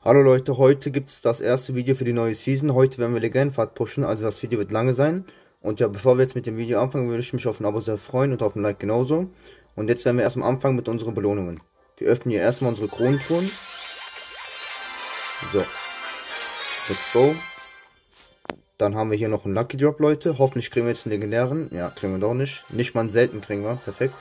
Hallo Leute, heute gibt es das erste Video für die neue Season. Heute werden wir Legendenpfad pushen, also das Video wird lange sein. Und ja, bevor wir jetzt mit dem Video anfangen, würde ich mich auf ein Abo sehr freuen und auf ein Like genauso. Und jetzt werden wir erstmal anfangen mit unseren Belohnungen. Wir öffnen hier erstmal unsere Kronentruhen. So, let's go. Dann haben wir hier noch einen Lucky Drop, Leute. Hoffentlich kriegen wir jetzt einen legendären. Ja, kriegen wir doch nicht. Nicht mal einen selten kriegen wir, perfekt.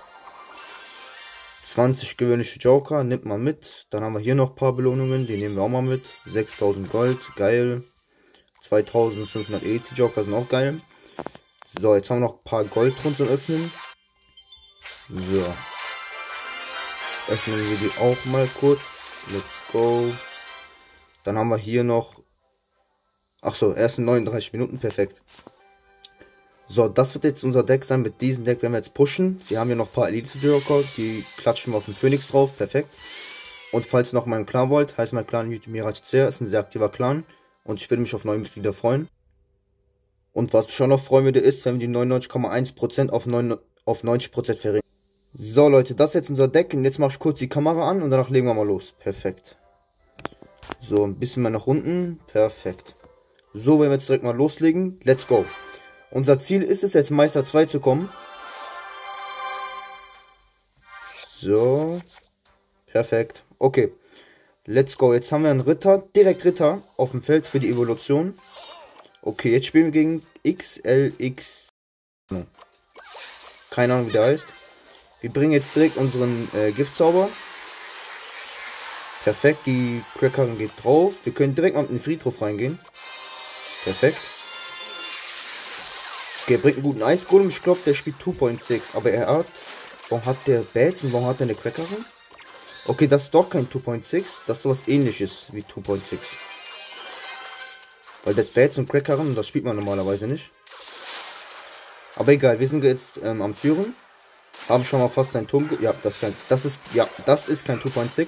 20 gewöhnliche Joker, nimmt man mit. Dann haben wir hier noch ein paar Belohnungen, die nehmen wir auch mal mit. 6000 Gold, geil. 2500 Elite Joker sind auch geil. So, jetzt haben wir noch ein paar Goldrunden zu öffnen. So. Öffnen wir die auch mal kurz. Let's go. Dann haben wir hier noch... Achso, erst in 39 Minuten, perfekt. So, das wird jetzt unser Deck sein. Mit diesem Deck werden wir jetzt pushen. Wir haben hier noch ein paar Elite-Joker, die klatschen wir auf den Phoenix drauf. Perfekt. Und falls ihr noch meinen Clan wollt, heißt mein Clan YouTube Mirage ist ein sehr aktiver Clan. Und ich würde mich auf neue Mitglieder freuen. Und was mich schon noch freuen würde, ist, wenn wir die 99,1% auf 90% verringern. So Leute, das ist jetzt unser Deck. Und jetzt mache ich kurz die Kamera an und danach legen wir mal los. Perfekt. So, ein bisschen mehr nach unten. Perfekt. So, wenn wir jetzt direkt mal loslegen. Let's go. Unser Ziel ist es, jetzt Meister 2 zu kommen. So. Perfekt. Okay. Let's go. Jetzt haben wir einen Ritter. Direkt Ritter auf dem Feld für die Evolution. Okay, jetzt spielen wir gegen XLX. Keine Ahnung, wie der heißt. Wir bringen jetzt direkt unseren Giftzauber. Perfekt. Die Crackerin geht drauf. Wir können direkt mal mit dem Friedhof reingehen. Perfekt. Okay, er bringt einen guten Eisgolem. Ich glaube, der spielt 2.6. Aber er hat... Warum hat der Bats und warum hat er eine Crackerin? Okay, das ist doch kein 2.6. Das ist sowas ähnliches wie 2.6. Weil das Bats und Crackerin, das spielt man normalerweise nicht. Aber egal, wir sind jetzt am Führen. Haben schon mal fast seinen Turm... Ja, das ist kein 2.6.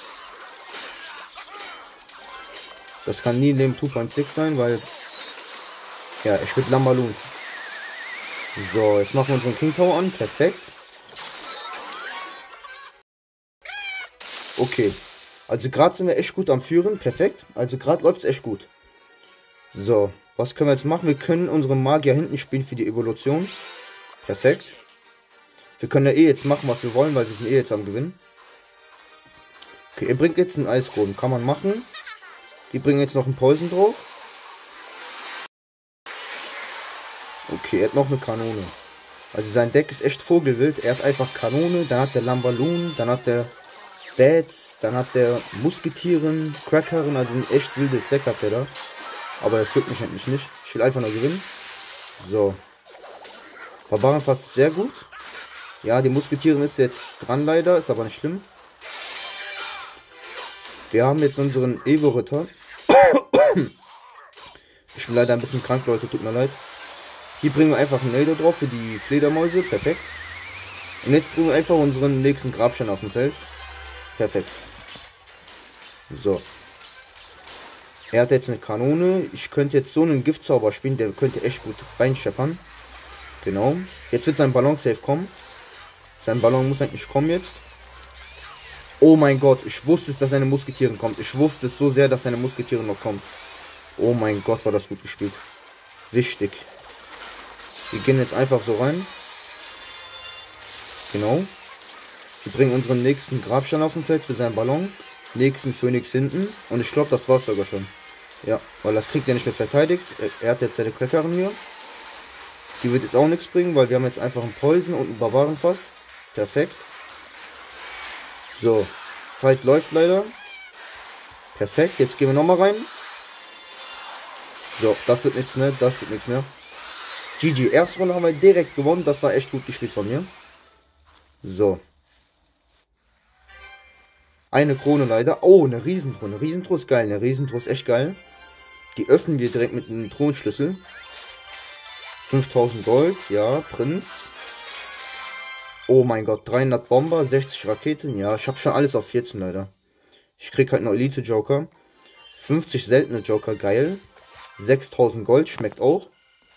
Das kann nie in dem 2.6 sein, weil... Ja, er spielt Lambalun. So, jetzt machen wir unseren King Tower an. Perfekt. Okay. Also gerade sind wir echt gut am Führen. Perfekt. Also gerade läuft es echt gut. So, was können wir jetzt machen? Wir können unsere Magier hinten spielen für die Evolution. Perfekt. Wir können ja eh jetzt machen, was wir wollen, weil wir sind eh jetzt am Gewinnen. Okay, er bringt jetzt einen Eisboden. Kann man machen. Die bringen jetzt noch einen Poison drauf. Okay, er hat noch eine Kanone. Also sein Deck ist echt vogelwild. Er hat einfach Kanone, dann hat der Lambalun, dann hat der Bats, dann hat der Musketieren, Crackerin, also ein echt wildes Deck hat er da. Aber das juckt mich eigentlich nicht. Ich will einfach nur gewinnen. So. Barbarenfass ist sehr gut. Ja, die Musketieren ist jetzt dran leider, ist aber nicht schlimm. Wir haben jetzt unseren Evo-Ritter. Ich bin leider ein bisschen krank, Leute, tut mir leid. Hier bringen wir einfach einen Nado drauf für die Fledermäuse. Perfekt. Und jetzt bringen wir einfach unseren nächsten Grabstein auf dem Feld. Perfekt. So. Er hat jetzt eine Kanone. Ich könnte jetzt so einen Giftzauber spielen. Der könnte echt gut reinscheppern. Genau. Jetzt wird sein Ballon safe kommen. Sein Ballon muss eigentlich kommen jetzt. Oh mein Gott. Ich wusste es, dass seine Musketieren kommt. Ich wusste es so sehr, dass seine Musketieren noch kommt. Oh mein Gott, war das gut gespielt. Wichtig. Wir gehen jetzt einfach so rein. Genau. Wir bringen unseren nächsten Grabstein auf dem Feld für seinen Ballon. Nächsten Phoenix hinten. Und ich glaube, das war's sogar schon. Ja, weil das kriegt er nicht mehr verteidigt. Er hat jetzt seine Crackerin hier. Die wird jetzt auch nichts bringen, weil wir haben jetzt einfach einen Poison und einen Barbarenfass. Perfekt. So. Zeit läuft leider. Perfekt. Jetzt gehen wir nochmal rein. So, das wird nichts mehr. Das wird nichts mehr. GG, erste Runde haben wir direkt gewonnen. Das war echt gut gespielt von mir. So. Eine Krone leider. Oh, eine Riesentruhe. Eine Riesentruhe ist geil. Eine Riesentruhe ist echt geil. Die öffnen wir direkt mit einem Thronschlüssel. 5000 Gold. Ja, Prinz. Oh mein Gott. 300 Bomber. 60 Raketen. Ja, ich habe schon alles auf 14 leider. Ich krieg halt noch Elite Joker. 50 seltene Joker. Geil. 6000 Gold. Schmeckt auch.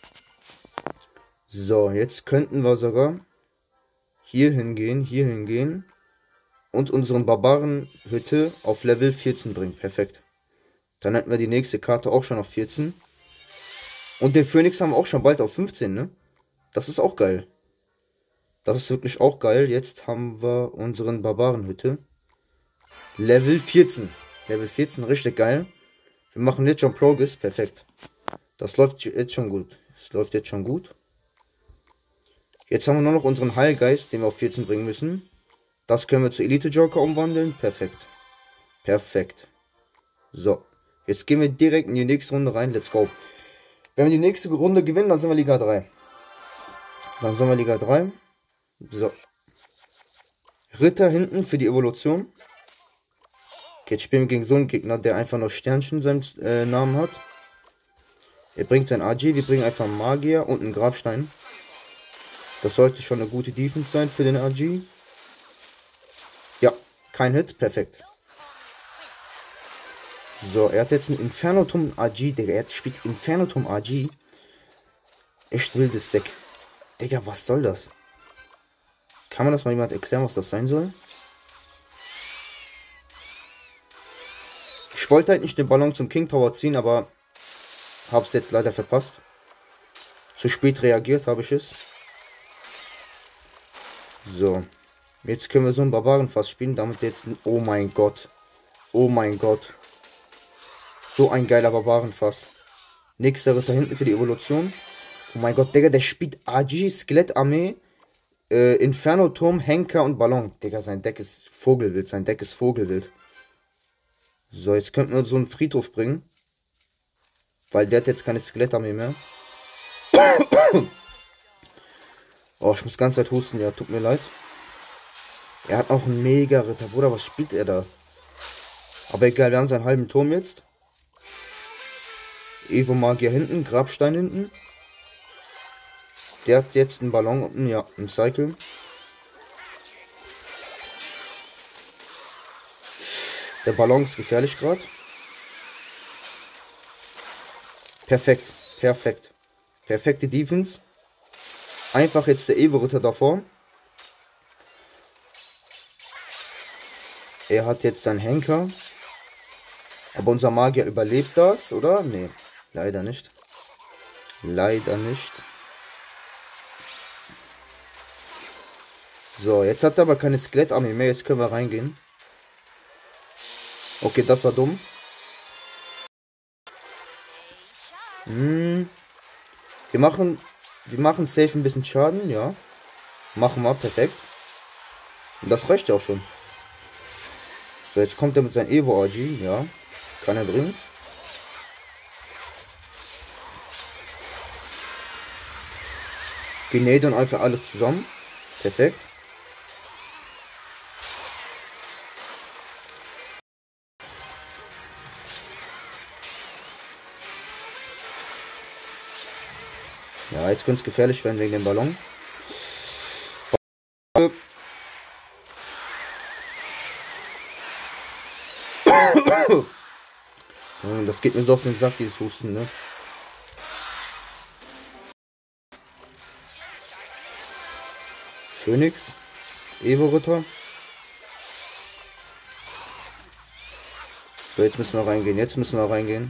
So, jetzt könnten wir sogar hier hingehen und unseren Barbarenhütte auf Level 14 bringen. Perfekt. Dann hätten wir die nächste Karte auch schon auf 14. Und den Phönix haben wir auch schon bald auf 15, ne? Das ist auch geil. Das ist wirklich auch geil. Jetzt haben wir unseren Barbarenhütte. Level 14. Level 14, richtig geil. Wir machen jetzt schon Progress. Perfekt. Das läuft jetzt schon gut. Das läuft jetzt schon gut. Jetzt haben wir nur noch unseren Heilgeist, den wir auf 14 bringen müssen. Das können wir zu Elite Joker umwandeln. Perfekt. Perfekt. So. Jetzt gehen wir direkt in die nächste Runde rein. Let's go. Wenn wir die nächste Runde gewinnen, dann sind wir Liga 3. Dann sind wir Liga 3. So. Ritter hinten für die Evolution. Jetzt spielen wir gegen so einen Gegner, der einfach noch Sternchen in seinem Namen hat. Er bringt sein AG. Wir bringen einfach einen Magier und einen Grabstein. Das sollte schon eine gute Defense sein für den AG. Ja, kein Hit. Perfekt. So, er hat jetzt ein Infernoturm AG, Digga. Er spielt Infernoturm AG. Echt wildes Deck. Digga, was soll das? Kann man das mal jemand erklären, was das sein soll? Ich wollte halt nicht den Ballon zum King Tower ziehen, aber hab's jetzt leider verpasst. Zu spät reagiert habe ich es. So. Jetzt können wir so einen Barbarenfass spielen, damit jetzt... Oh mein Gott. Oh mein Gott. So ein geiler Barbarenfass. Nächster Ritter hinten für die Evolution. Oh mein Gott, Digga, der spielt AG, Skelettarmee, Inferno-Turm, Henker und Ballon. Digga, sein Deck ist Vogelwild. Sein Deck ist Vogelwild. So, jetzt könnten wir so einen Friedhof bringen. Weil der hat jetzt keine Skelettarmee mehr. Oh, ich muss ganz Zeit husten. Ja, tut mir leid. Er hat auch einen Mega-Ritter. Bruder, was spielt er da? Aber egal, wir haben seinen halben Turm jetzt. Evo Magier hinten, Grabstein hinten. Der hat jetzt einen Ballon unten, ja, im Cycle. Der Ballon ist gefährlich gerade. Perfekt, perfekt. Perfekte Defense. Einfach jetzt der Evo-Ritter davor. Er hat jetzt seinen Henker. Aber unser Magier überlebt das, oder? Nee, leider nicht. Leider nicht. So, jetzt hat er aber keine Skelettarmee mehr. Jetzt können wir reingehen. Okay, das war dumm. Wir machen safe ein bisschen Schaden, ja. Machen wir, perfekt. Und das reicht ja auch schon. So, jetzt kommt er mit seinem Evo AG, ja. Kann er bringen. Grenade und einfach alles zusammen. Perfekt. Ja, jetzt könnte es gefährlich werden wegen dem Ballon. Das geht mir so auf den Sack, dieses Husten, ne? Phönix. Evo-Ritter. So, jetzt müssen wir reingehen. Jetzt müssen wir reingehen.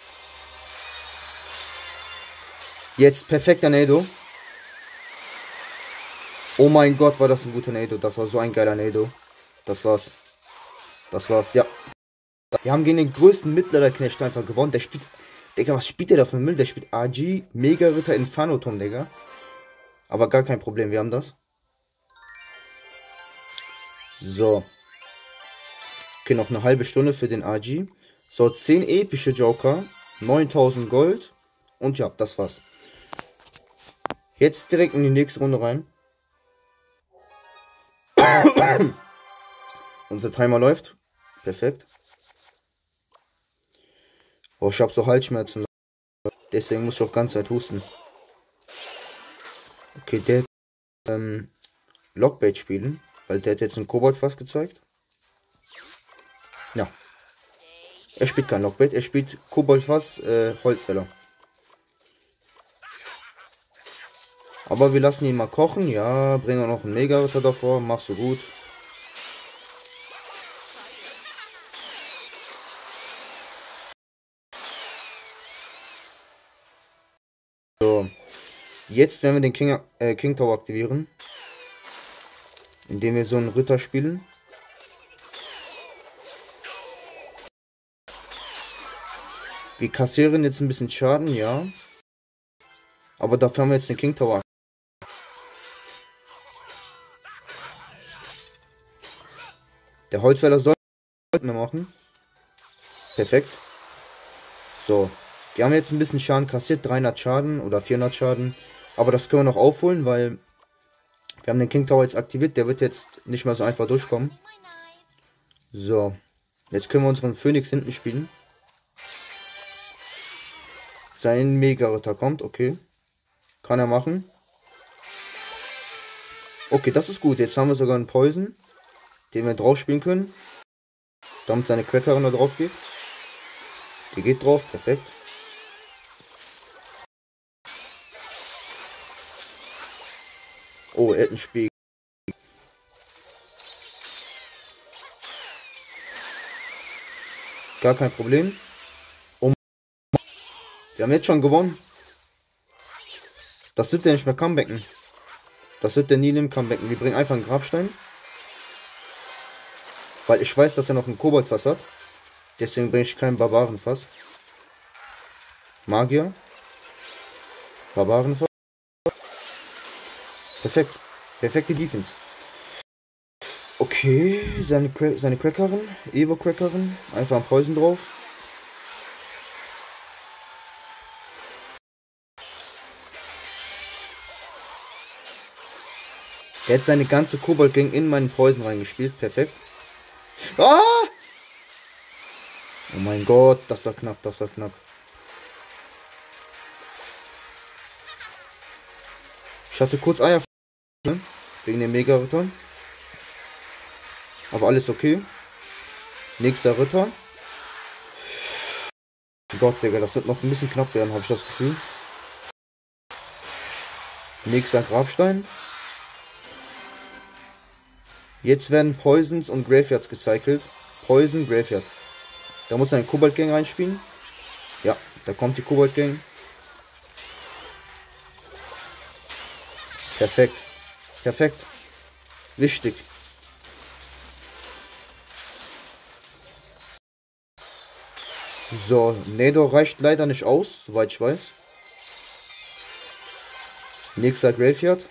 Jetzt perfekter Nado. Oh mein Gott, war das ein guter Nado. Das war so ein geiler Nado. Das war's. Das war's, ja. Wir haben gegen den größten Mittelalterknecht einfach gewonnen. Der spielt... Digga, was spielt der da für Müll? Der spielt AG, Mega-Ritter, Inferno-Turm, Digga. Aber gar kein Problem, wir haben das. So. Okay, noch eine halbe Stunde für den AG. So, 10 epische Joker. 9000 Gold. Und ja, das war's. Jetzt direkt in die nächste Runde rein. Unser Timer läuft. Perfekt. Oh, ich habe so Halsschmerzen. Deswegen muss ich auch ganz Zeit husten. Okay, der Lockbait spielen. Weil der hat jetzt einen Kobold-Fass gezeigt. Ja. Er spielt kein Lockbait. Er spielt Kobold-Fass, Holzfäller. Aber wir lassen ihn mal kochen. Ja, bringen wir noch einen Mega-Ritter davor. Machst du gut. So. Jetzt werden wir den King Tower aktivieren. Indem wir so einen Ritter spielen. Wir kassieren jetzt ein bisschen Schaden, ja. Aber dafür haben wir jetzt den King Tower. Der Holzfäller soll mehr machen. Perfekt. So. Wir haben jetzt ein bisschen Schaden kassiert. 300 Schaden oder 400 Schaden. Aber das können wir noch aufholen, weil wir haben den King Tower jetzt aktiviert. Der wird jetzt nicht mehr so einfach durchkommen. So. Jetzt können wir unseren Phönix hinten spielen. Sein Mega-Ritter kommt. Okay. Kann er machen. Okay, das ist gut. Jetzt haben wir sogar einen Poison, den wir drauf spielen können. Damit seine Crackerin da drauf geht. Die geht drauf. Perfekt. Oh, er hat einen Spiegel. Gar kein Problem. Oh, wir haben jetzt schon gewonnen. Das wird der nicht mehr comebacken. Das wird der nie im comebacken. Wir bringen einfach einen Grabstein. Weil ich weiß, dass er noch ein Koboldfass hat. Deswegen bringe ich keinen Barbarenfass. Magier. Barbarenfass. Perfekt. Perfekte Defense. Okay, seine Crackerin. Evo Crackerin. Einfach ein Poison drauf. Er hat seine ganze Kobold-Gang in meinen Poison reingespielt. Perfekt. Ah! Oh mein Gott, das war knapp, das war knapp. Ich hatte kurz Eier, ne? Wegen dem Mega-Ritter. Aber alles okay. Nächster Ritter. Gott, Digga, das wird noch ein bisschen knapp werden, habe ich das Gefühl. Nächster Grabstein. Jetzt werden Poisons und Graveyards gecycelt. Poison, Graveyard. Da muss ein Kobold Gang reinspielen. Ja, da kommt die Kobold Gang. Perfekt. Perfekt. Wichtig. So, Nado reicht leider nicht aus, soweit ich weiß. Nächster Graveyard.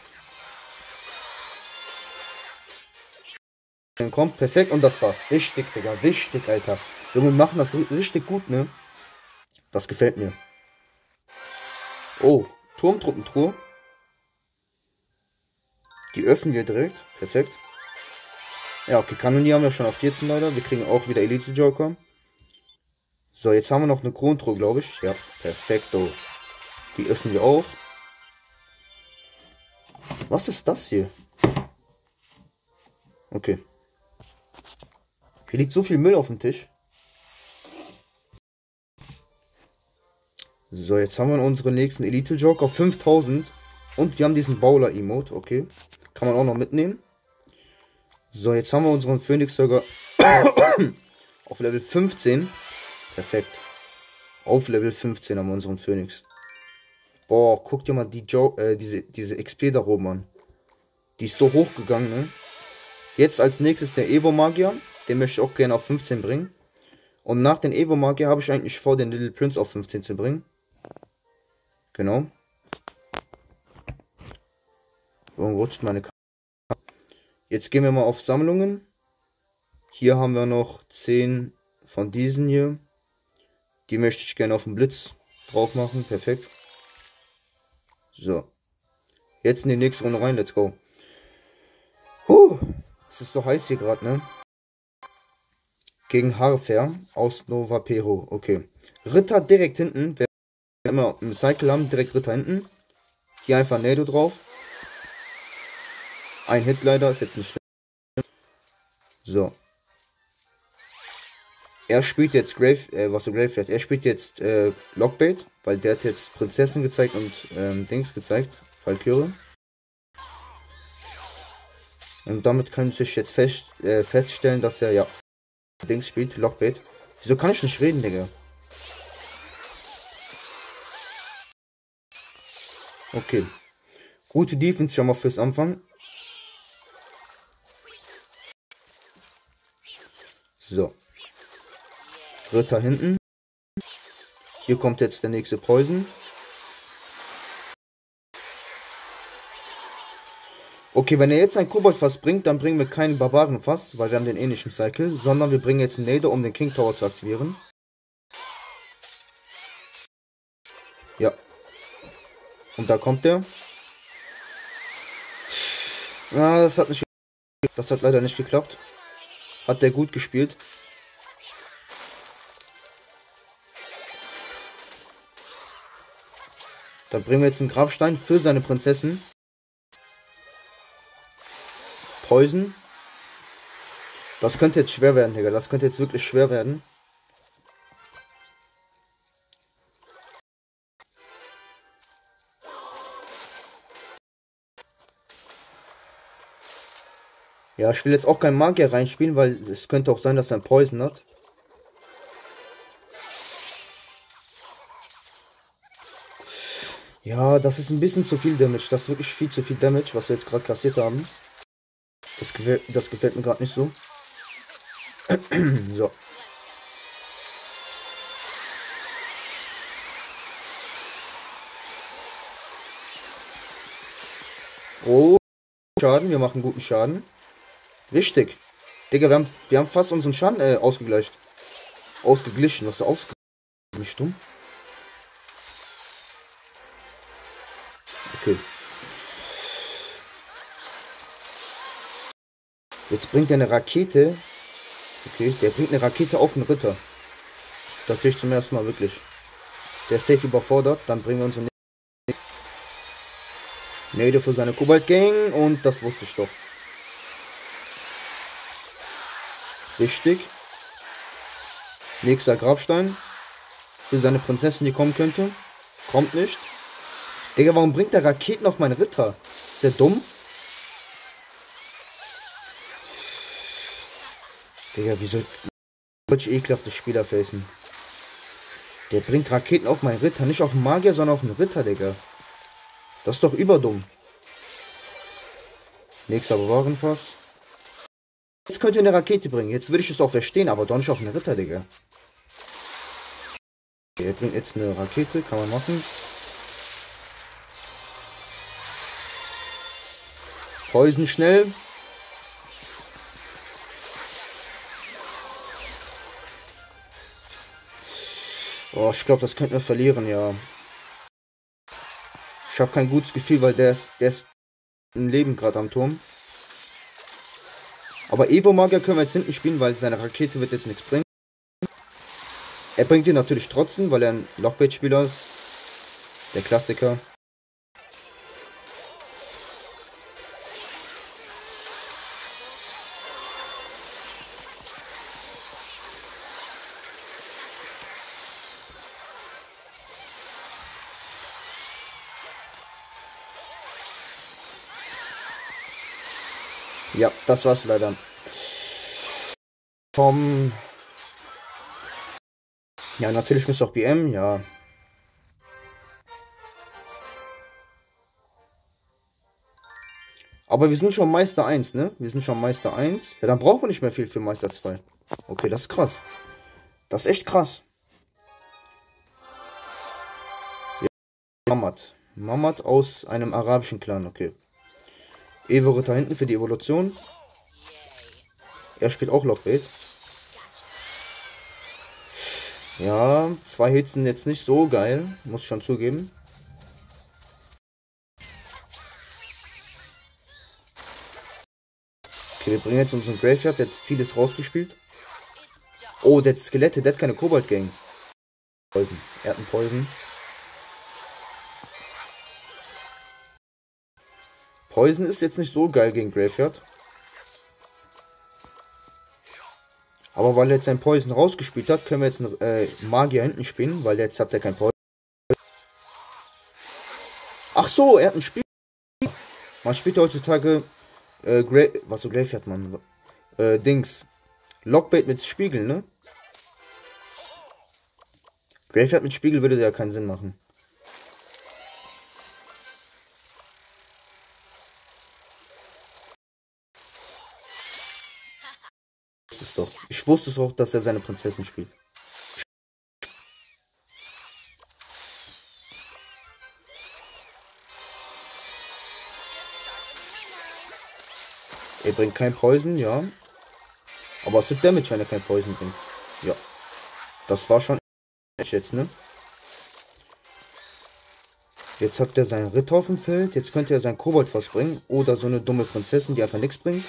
Dann kommt perfekt und das war's. Wichtig, Digga. Wichtig, Alter. Junge, wir machen das richtig gut, ne? Das gefällt mir. Oh, Turmtruppentruhe. Die öffnen wir direkt. Perfekt. Ja, okay, Kanonier haben wir schon auf 14 leider. Wir kriegen auch wieder Elite Joker. So, jetzt haben wir noch eine Krontruhe, glaube ich. Ja, perfekto. Die öffnen wir auch. Was ist das hier? Okay. Hier liegt so viel Müll auf dem Tisch. So, jetzt haben wir unsere nächsten Elite Joker auf 5000. Und wir haben diesen Bowler Emote. Okay. Kann man auch noch mitnehmen. So, jetzt haben wir unseren Phoenix sogar auf Level 15. Perfekt. Auf Level 15 haben wir unseren Phoenix. Boah, guck dir mal diese XP da oben an. Die ist so hoch gegangen, ne? Jetzt als nächstes der Evo Magier. Den möchte ich auch gerne auf 15 bringen. Und nach den Evo Magier habe ich eigentlich vor, den Little Prince auf 15 zu bringen. Genau. Warum rutscht meine Karte? Jetzt gehen wir mal auf Sammlungen. Hier haben wir noch 10 von diesen hier. Die möchte ich gerne auf den Blitz drauf machen. Perfekt. So. Jetzt in die nächste Runde rein. Let's go. Es ist so heiß hier gerade, ne? Gegen Harfer aus Nova Pero. Okay. Ritter direkt hinten. Wer immer im Cycle haben, direkt Ritter hinten. Hier einfach Nado drauf. Ein Hit leider, ist jetzt nicht schlimm. So. Er spielt jetzt Graveyard. Er spielt jetzt Lockbait, weil der hat jetzt Prinzessin gezeigt und Dings gezeigt. Valkyrie. Und damit kann ich jetzt feststellen, dass er ja Dings spielt, Lockbait. Wieso kann ich nicht reden, Digga? Okay. Gute Defense schon mal fürs Anfang. So. Ritter hinten. Hier kommt jetzt der nächste Poison. Okay, wenn er jetzt ein Koboldfass bringt, dann bringen wir keinen Barbarenfass, weil wir haben den ähnlichen Cycle, sondern wir bringen jetzt einen Nader, um den King Tower zu aktivieren. Ja. Und da kommt der. Ah, das hat leider nicht geklappt. Hat der gut gespielt. Dann bringen wir jetzt einen Grabstein für seine Prinzessin. Poison. Das könnte jetzt schwer werden, Digga. Das könnte jetzt wirklich schwer werden. Ja, ich will jetzt auch keinen Magier reinspielen, weil es könnte auch sein, dass er einen Poison hat. Ja, das ist ein bisschen zu viel Damage. Das ist wirklich viel zu viel Damage, was wir jetzt gerade kassiert haben. Das gefällt mir gerade nicht so. So. Oh, Schaden. Wir machen guten Schaden. Wichtig. Digga, wir haben fast unseren Schaden ausgeglichen. Ausgeglichen. Was ist ausgeglichen? Nicht dumm. Okay. Jetzt bringt er eine Rakete. Okay, der bringt eine Rakete auf den Ritter. Das sehe ich zum ersten Mal wirklich. Der ist safe überfordert. Dann bringen wir unsere Nade für seine Kobold Gang. Und das wusste ich doch. Richtig. Nächster Grabstein. Für seine Prinzessin, die kommen könnte. Kommt nicht. Digga, warum bringt der Raketen auf meinen Ritter? Ist der dumm? Digga, wieso solche ekelhafte Spieler facen? Der bringt Raketen auf meinen Ritter. Nicht auf den Magier, sondern auf den Ritter, Digga. Das ist doch überdumm. Nächster Barbarenfass. Jetzt könnt ihr eine Rakete bringen. Jetzt würde ich es auch verstehen, aber doch nicht auf den Ritter, Digga. Okay, er bringt jetzt eine Rakete. Kann man machen. Poison schnell. Oh, ich glaube, das könnten wir verlieren, ja. Ich habe kein gutes Gefühl, weil der ist ein Leben gerade am Turm. Aber Evo-Magier können wir jetzt hinten spielen, weil seine Rakete wird jetzt nichts bringen. Er bringt ihn natürlich trotzdem, weil er ein Lockbait-Spieler ist. Der Klassiker. Ja, das war's leider. Tom. Ja, natürlich müsste auch BM, ja. Aber wir sind schon Meister 1, ne? Wir sind schon Meister 1. Ja, dann brauchen wir nicht mehr viel für Meister 2. Okay, das ist krass. Das ist echt krass. Ja, Mammat. Mammat aus einem arabischen Clan, okay. Evo-Ritter hinten für die Evolution. Er spielt auch Lockbait. Ja, 2 Hits sind jetzt nicht so geil, muss ich schon zugeben. Okay, wir bringen jetzt unseren Graveyard, der hat vieles rausgespielt. Oh, der hat Skelette, der hat keine Kobold Gang. Poison. Er hat einen Poison. Poison ist jetzt nicht so geil gegen Graveyard. Aber weil er jetzt sein Poison rausgespielt hat, können wir jetzt einen Magier hinten spielen, weil jetzt hat er kein Poison. Ach so, er hat ein Spiel. Man spielt heutzutage was so Graveyard, man. Dings. Lockbait mit Spiegel, ne? Graveyard mit Spiegel würde ja keinen Sinn machen. es doch. Ich wusste es auch, dass er seine Prinzessin spielt. Er bringt kein Poison, ja. Aber es wird Damage, wenn er kein Poison bringt. Ja. Das war schon jetzt, ne? Jetzt hat er seinen Ritter auf dem Feld. Jetzt könnte er sein Koboldfass bringen. Oder so eine dumme Prinzessin, die einfach nichts bringt.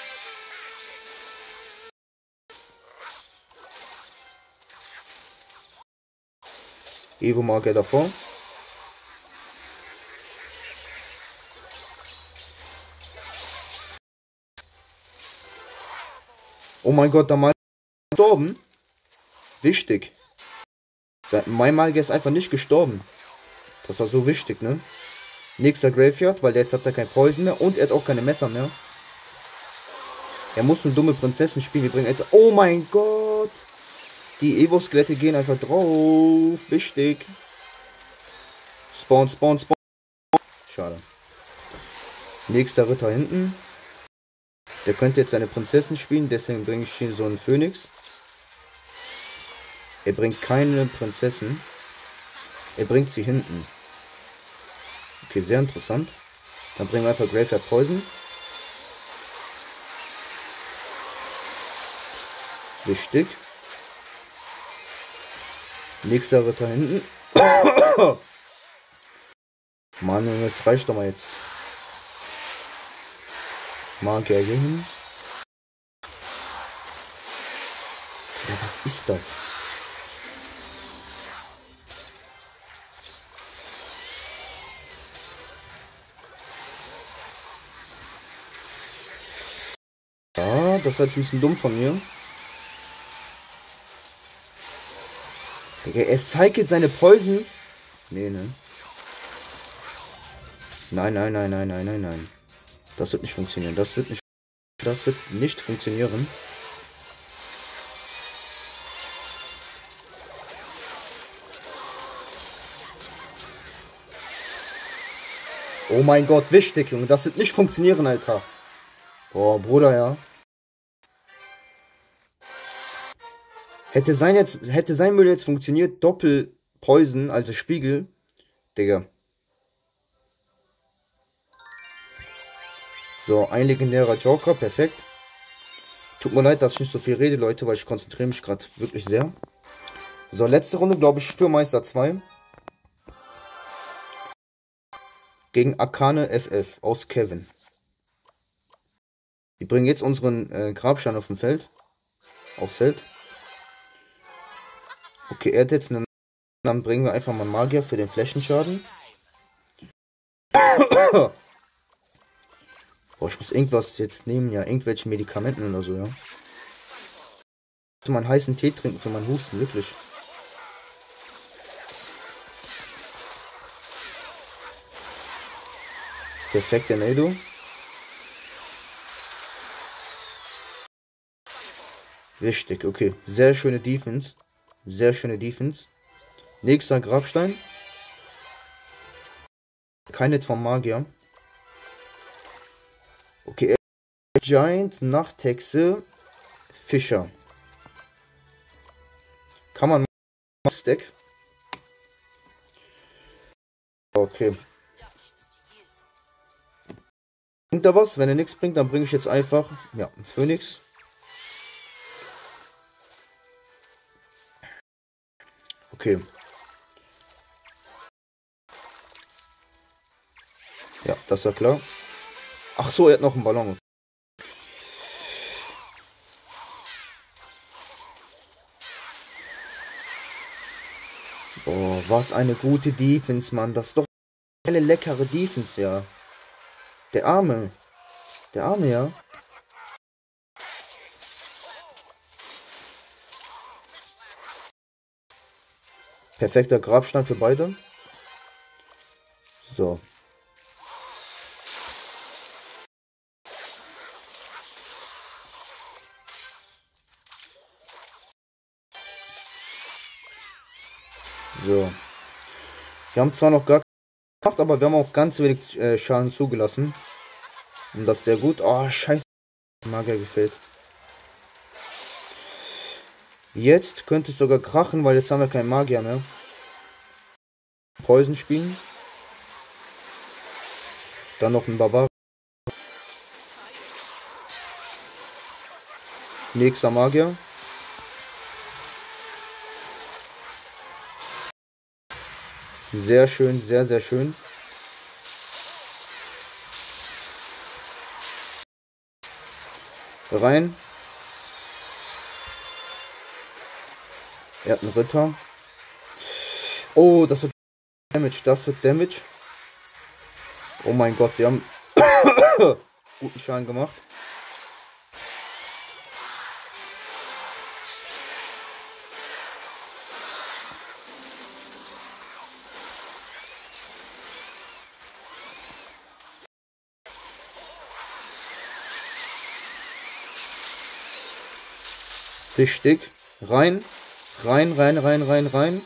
Evo Magier davor. Oh mein Gott, der Magier ist gestorben. Wichtig. Mein Magier ist einfach nicht gestorben. Das war so wichtig, ne? Nächster Graveyard, weil jetzt hat er kein Poison mehr und er hat auch keine Messer mehr. Er muss eine dumme Prinzessin spielen. Wir bringen jetzt. Oh mein Gott! Die Evo-Skelette gehen einfach drauf. Wichtig. Spawn, spawn, spawn. Schade. Nächster Ritter hinten. Der könnte jetzt seine Prinzessin spielen, deswegen bringe ich hier so einen Phönix. Er bringt keine Prinzessin. Er bringt sie hinten. Okay, sehr interessant. Dann bringen wir einfach Graveyard Poison. Wichtig. Nächster Ritter hinten. Mann, das reicht doch mal jetzt. Magier hier hin. Ja, was ist das? Ja, das war jetzt ein bisschen dumm von mir. Digga, er cycelt seine Poisons. Nee, ne? Nein, nein, nein, nein, nein, nein, nein. Das wird nicht funktionieren. Das wird nicht funktionieren. Oh mein Gott, wichtig, Junge. Das wird nicht funktionieren, Alter. Boah, Bruder, ja. Hätte sein Müll jetzt funktioniert, Doppel-Poison, also Spiegel. Digga. So, ein legendärer Joker, perfekt. Tut mir leid, dass ich nicht so viel rede, Leute, weil ich konzentriere mich gerade wirklich sehr. So, letzte Runde, glaube ich, für Meister 2. Gegen Akane FF aus Kevin. Wir bringen jetzt unseren Grabstein auf dem Feld. Aufs Feld. Okay, er hat jetzt einen. Dann bringen wir einfach mal Magier für den Flächenschaden. Boah, ich muss irgendwas jetzt nehmen, ja. Irgendwelche Medikamenten oder so, ja. Ich muss mal einen heißen Tee trinken für meinen Husten, wirklich. Perfekt, der Neldo. Richtig, okay. Sehr schöne Defense. Sehr schöne Defense. Nächster Grabstein. Kein Hit vom Magier. Okay, Giant, Nachthexe, Fischer. Kann man Stack. Okay. Bringt da was? Wenn er nichts bringt, dann bringe ich jetzt einfach, ja, einen Phönix. Okay. Ja, das war klar. Ach so, er hat noch einen Ballon. Oh, was eine gute Defense, Mann. Das ist doch eine leckere Defense, ja. Der Arme. Der Arme, ja. Perfekter Grabstein für beide. So. So. Wir haben zwar noch gar gemacht, aber wir haben auch ganz wenig Schaden zugelassen. Und das ist sehr gut. Oh, scheiße. Magier gefällt. Jetzt könnte es sogar krachen, weil jetzt haben wir keinen Magier mehr. Poison spielen. Dann noch ein Barbar. Nächster Magier. Sehr schön, sehr, sehr schön. Rein. Er hat einen Ritter. Oh, das wird Damage, das wird Damage. Oh mein Gott, wir haben guten Schaden gemacht. Wichtig. Rein. Rein.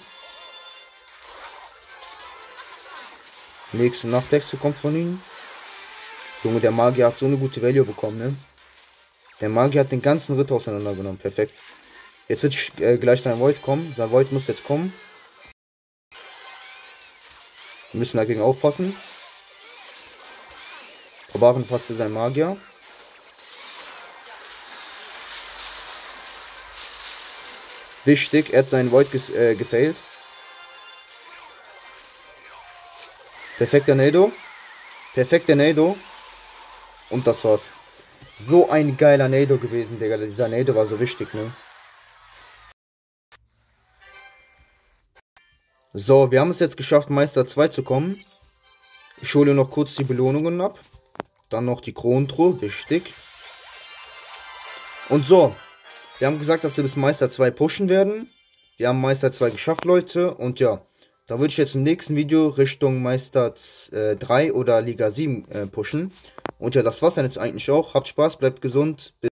Nächste Nachtwechsel kommt von ihm. Junge, der Magier hat so eine gute Value bekommen, ne? Der Magier hat den ganzen Ritter auseinandergenommen. Perfekt. Jetzt wird gleich sein Void kommen. Sein Void muss jetzt kommen. Wir müssen dagegen aufpassen. Barbaren fasste sein Magier. Wichtig, er hat seinen Void gefailt. Perfekter Nado. Perfekter Nado. Und das war's. So ein geiler Nado gewesen, Digga. Dieser Nado war so wichtig, ne? So, wir haben es jetzt geschafft, Meister 2 zu kommen. Ich hole noch kurz die Belohnungen ab. Dann noch die Kronentruhe, wichtig. Und so. Wir haben gesagt, dass wir bis Meister 2 pushen werden. Wir haben Meister 2 geschafft, Leute. Und ja, da würde ich jetzt im nächsten Video Richtung Meister 3 oder Liga 7 pushen. Und ja, das war's dann jetzt eigentlich auch. Habt Spaß, bleibt gesund.